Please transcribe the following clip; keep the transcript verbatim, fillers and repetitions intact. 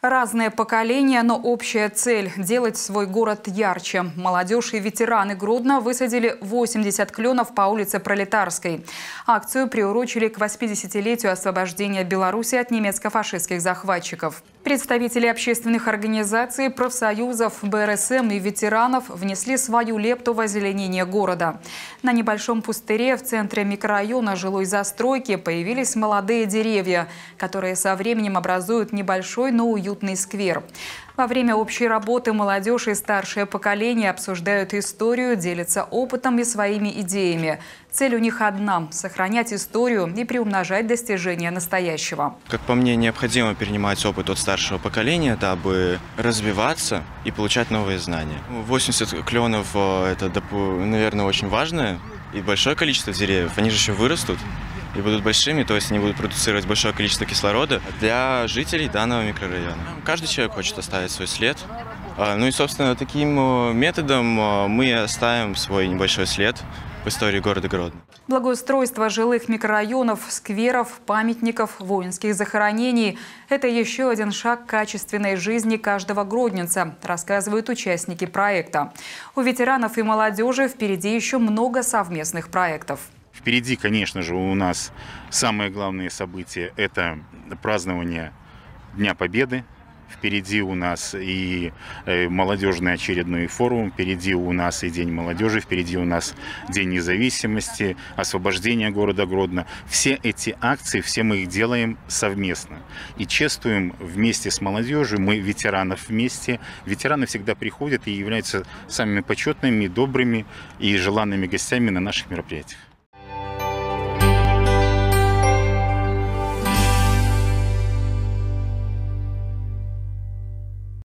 Разные поколения, но общая цель – делать свой город ярче. Молодежь и ветераны Гродно высадили восемьдесят кленов по улице Пролетарской. Акцию приурочили к восьмидесятилетию освобождения Беларуси от немецко-фашистских захватчиков. Представители общественных организаций, профсоюзов, бэ эр эс эм и ветеранов внесли свою лепту в озеленение города. На небольшом пустыре в центре микрорайона жилой застройки появились молодые деревья, которые со временем образуют небольшой, но уютный сквер. Во время общей работы молодежь и старшее поколение обсуждают историю, делятся опытом и своими идеями. Цель у них одна – сохранять историю и приумножать достижения настоящего. Как по мне, необходимо перенимать опыт от старшего поколения, дабы развиваться и получать новые знания. восемьдесят кленов – это, наверное, очень важно, и большое количество деревьев, они же еще вырастут и будут большими, то есть они будут продуцировать большое количество кислорода для жителей данного микрорайона. Каждый человек хочет оставить свой след. Ну и, собственно, таким методом мы оставим свой небольшой след в истории города Гродно. Благоустройство жилых микрорайонов, скверов, памятников, воинских захоронений – это еще один шаг к качественной жизни каждого гродненца, рассказывают участники проекта. У ветеранов и молодежи впереди еще много совместных проектов. Впереди, конечно же, у нас самые главные события – это празднование Дня Победы. Впереди у нас и молодежный очередной форум, впереди у нас и День молодежи, впереди у нас День независимости, освобождение города Гродно. Все эти акции, все мы их делаем совместно. И чествуем вместе с молодежью, мы ветеранов вместе. Ветераны всегда приходят и являются самыми почетными, добрыми и желанными гостями на наших мероприятиях.